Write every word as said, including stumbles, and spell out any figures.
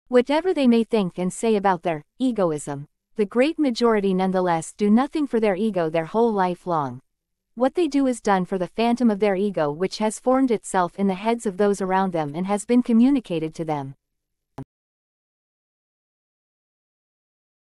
Whatever they may think and say about their egoism, the great majority nonetheless do nothing for their ego their whole life long. What they do is done for the phantom of their ego which has formed itself in the heads of those around them and has been communicated to them.